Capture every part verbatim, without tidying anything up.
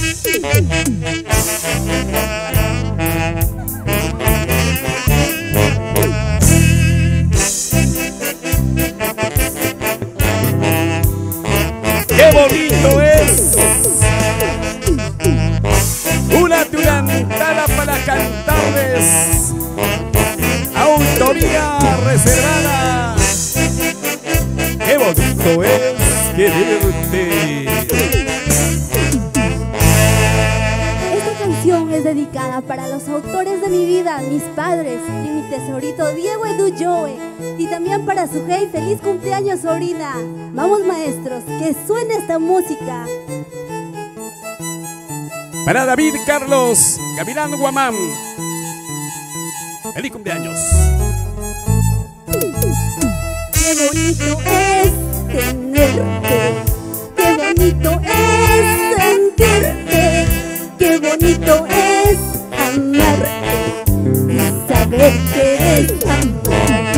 ¡Qué bonito es! Una turantada para cantarles. Autoría reservada. ¡Qué bonito es quererte! Esta canción es dedicada para los autores de mi vida, mis padres y mi tesorito Diego Edu Joe. Y también para Sujei, feliz cumpleaños, sobrina. Vamos, maestros, que suene esta música. Para David Carlos Gavilán Guamán, feliz cumpleaños. Qué bonito es tenerte, qué bonito es sentirte, qué bonito es amarte y saber que eres amor.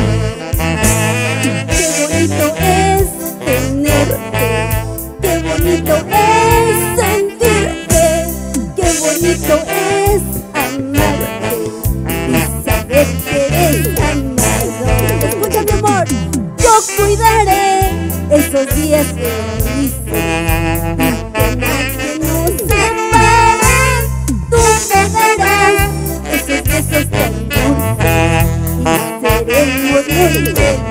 Qué bonito es tenerte, qué bonito es sentirte, qué bonito es amarte y saber que eres amado. Escucha, mi amor, yo cuidaré esos días felices y que nadie nos separe. Tú me darás esos besos tan dulces y seremos muy felices.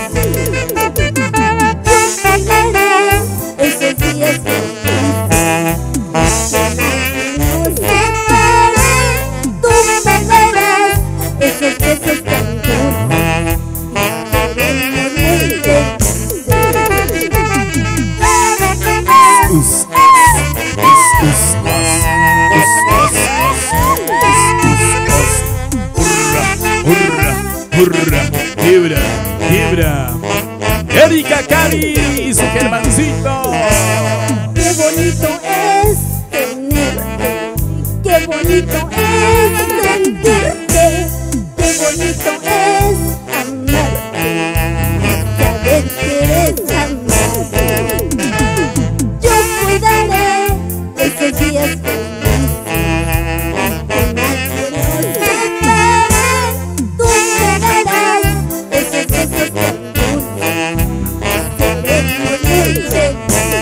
Quiebra, quiebra. Erika Cari y su Germancito. Qué bonito es tenerte, qué bonito es sentirte, qué bonito es amarte, saber que eres amado. Yo cuidaré esos días felices, que nadie nos separe. Tú me darás esos besos tan dulces, seremos muy felices.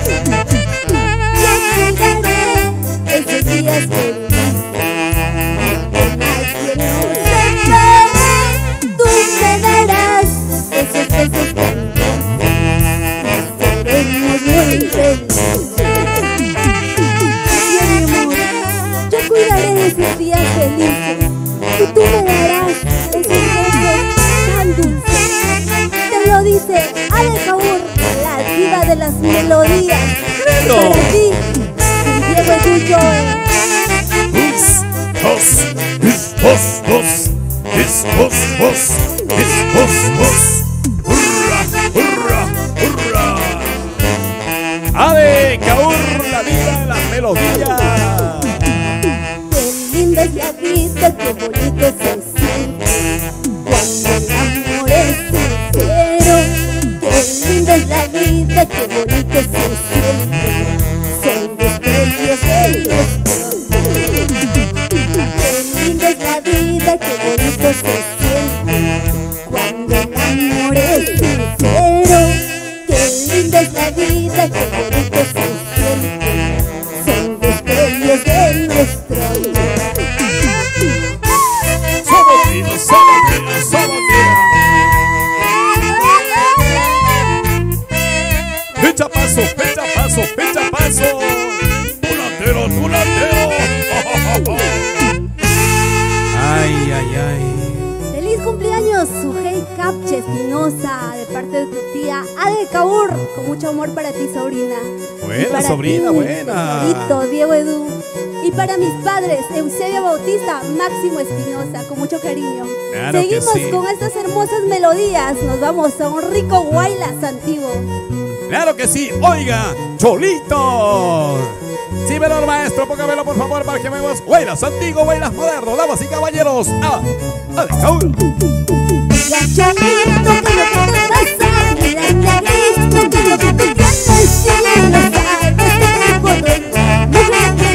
Yo cuidaré esos días felices, que nadie nos separe. Tú me darás esos besos tan dulces, seremos muy felices. Sí, mi amor, yo cuidaré esos días felices y tú me darás esos besos tan dulces. Te lo dice Ale Kaur, la diva de las melodías. ¡Claro! Para ti, Diego Edu Joe. Us, os, is, os, os, is, os, os, is, os, os. ¡Hurra, hurra, hurra! Ale Kaur, la diva de las melodías. Qué linda es la vida, qué bonito se siente cuando el amor es sincero. Qué linda es la vida, qué bonito se siente. Son destellos de nuestro amor. Qué linda es la vida, qué bonito se siente cuando el amor es sincero. Qué linda es la vida, qué bonito se siente. Son destellos de nuestro amor. Sabotina, sabotina, sabotina. Fecha paso, fecha paso, fecha paso. Tulatero, tulatero. Ay, ay, ay. ¡Feliz cumpleaños, Sujei Capche Espinosa! De parte de tu tía Ade Kaur. Con mucho amor para ti, sobrina. Buena, Y para sobrina, ti, buena. tesorito, Diego Edu. Y para mis padres, Eusebio Bautista, Máximo Espinosa, con mucho cariño. Claro que Seguimos sí. con estas hermosas melodías. Nos vamos a un rico guaylas antiguo. Claro que sí, oiga, Cholito. Sí, pero maestro, póngamelo por favor para que veamos huelas antiguo, huelas moderno, damas y caballeros. Ah, ah, Kaur. Ya, Cholito, que lo que te pasa, mira, negrito, que lo que tú tienes, si no lo sabes, te recuerdo. Mujer,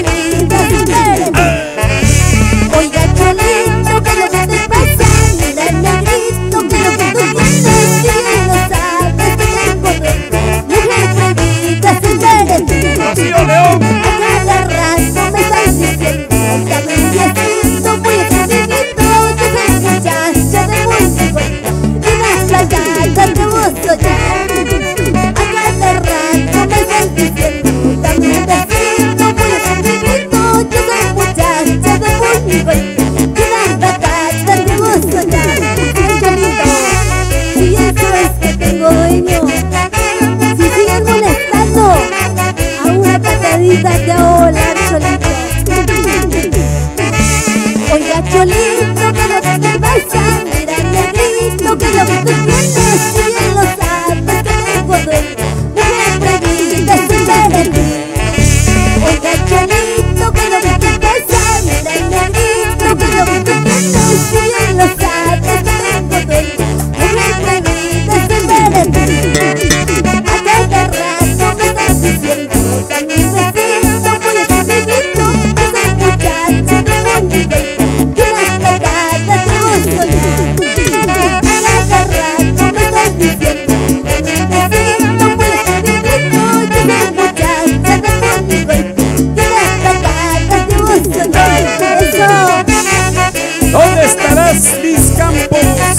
Quédate ahora, Cholito. Oiga, Cholito, que lo que te pasa, mira, negrito, que lo que tú tienes, si bien lo sabes que tengo dueño, mujer prohibida sin ver en mí. Oiga, Cholito, que lo que te pasa, mira, negrito, que lo que tú tienes, si bien lo sabes que tengo dueño, mujer prohibida sin ver en mí. A cada rato me estás diciendo, también me siento muy exquisito, esa muchacha de bonito. ¿Dónde estarás, Liz Campos?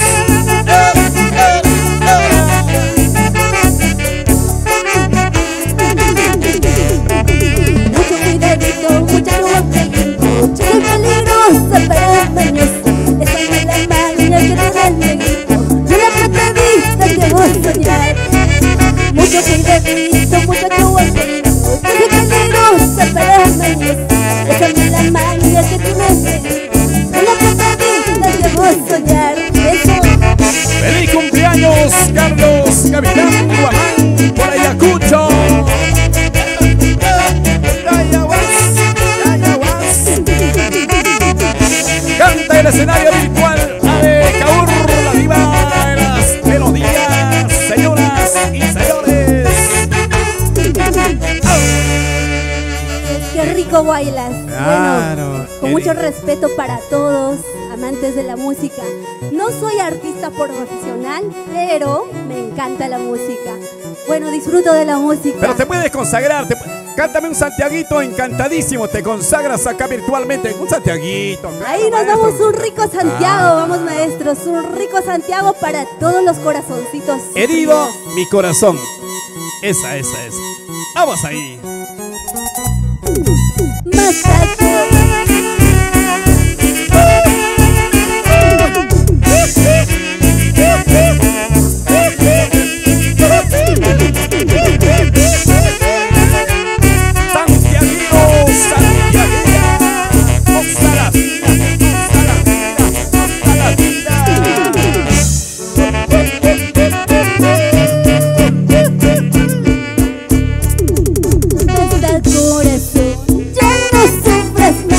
Mucho cuidadito, mucha ropa, soy peligrosa para mañosa. Esa es la maña que te da el negrito, yo la pretendista que voy a soñar. Mucho cuidadito, muchacho guapeño, soy peligrosa para mañosa. Esa es la maña que te da el negrito, yo la pretendista que voy a soñar. Eso. ¡Feliz cumpleaños, Carlos Capitán Guamán, por Ayacucho! Canta el escenario virtual Ale Kaur, la diva de las melodías, señoras y señores. Qué rico bailas. Claro. Bueno, con mucho respeto para todos, amantes de la música. No soy artista profesional, pero me encanta la música. Bueno, disfruto de la música. Pero te puedes consagrar, te... cántame un Santiaguito encantadísimo, te consagras acá virtualmente. Un Santiaguito. Claro, ahí nos maestro. damos un rico Santiago, ah. Vamos maestros, un rico Santiago para todos los corazoncitos. Herido mi corazón. Esa, esa, esa. Vamos ahí. Masaco. Corazón, ya no sufras más.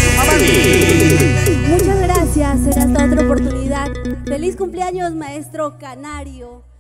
Muchas gracias, será hasta otra oportunidad. Feliz cumpleaños, maestro Canario.